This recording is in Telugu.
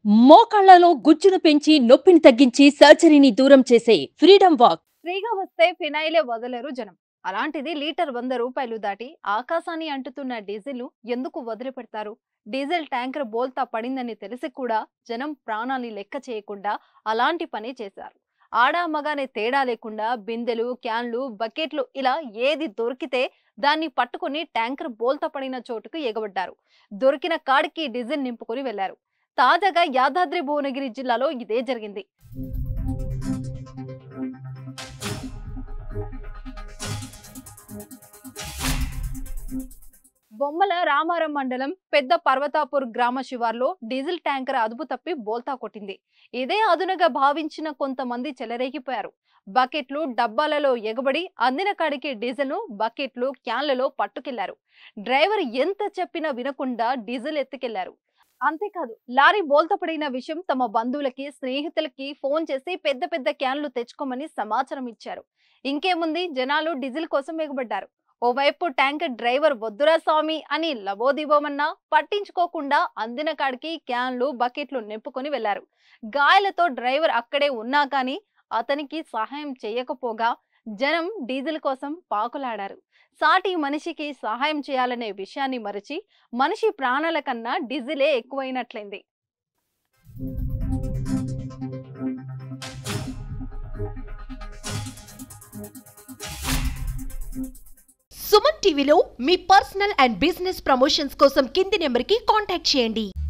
మోకాళ్లలో గుజ్జును పెంచి నొప్పిని తగ్గించి సర్జరీని దూరం చేసే ఫ్రీడమ్ వాక్. ఫ్రీగా వస్తే ఫినాయిలే వదలరు జనం. అలాంటిది లీటర్ 100 రూపాయలు దాటి ఆకాశాన్ని అంటుతున్న డీజిల్ ఎందుకు వదిలిపెడతారు? డీజిల్ ట్యాంకర్ బోల్తా పడిందని తెలిసి కూడా జనం ప్రాణాన్ని లెక్క చేయకుండా అలాంటి పని చేశారు. ఆడా మగానే తేడా లేకుండా బిందెలు, క్యాన్లు, బకెట్లు ఇలా ఏది దొరికితే దాన్ని పట్టుకుని ట్యాంకర్ బోల్తా పడిన చోటుకు ఎగబడ్డారు. దొరికిన కాడికి డీజిల్ నింపుకొని వెళ్లారు. తాజాగా యాదాద్రి భువనగిరి జిల్లాలో ఇదే జరిగింది. బొమ్మల రామారం మండలం పెద్ద పర్వతాపూర్ గ్రామ శివార్లో డీజిల్ ట్యాంకర్ అదుపు తప్పి బోల్తా కొట్టింది. ఇదే అదునుగా భావించిన కొంతమంది చెలరేగిపోయారు. బకెట్లు, డబ్బాలలో ఎగబడి అందిన కాడికి డీజిల్ ను బకెట్లు, క్యాన్లలో పట్టుకెళ్లారు. డ్రైవర్ ఎంత చెప్పినా వినకుండా డీజిల్ ఎత్తుకెళ్లారు. అంతేకాదు, లారీ బోల్తా పడిన విషయం తమ బంధువులకి, స్నేహితులకి ఫోన్ చేసి పెద్ద పెద్ద క్యాన్లు తెచ్చుకోమని సమాచారం ఇచ్చారు. ఇంకేముంది, జనాలు డీజిల్ కోసం ఎగబడ్డారు. ఓవైపు ట్యాంకర్ డ్రైవర్ వద్దురా స్వామి అని లబోదిబోమన్నా పట్టించుకోకుండా అందిన కాడికి క్యాన్లు, బకెట్లు నింపుకొని వెళ్లారు. గాయాలతో డ్రైవర్ అక్కడే ఉన్నా కానీ అతనికి సహాయం చేయకపోగా జనం డీజిల్ కోసం పాకులాడారు. సాటి మనిషికి సహాయం చేయాలనే విషయాన్ని మరిచి మనిషి ప్రాణాల కన్నా డీజిలే ఎక్కువైనట్లయింది. సుమన్ టీవీలో మీ పర్సనల్ అండ్ బిజినెస్ ప్రమోషన్స్ కోసం కింది నెంబర్కి కాంటాక్ట్ చేయండి.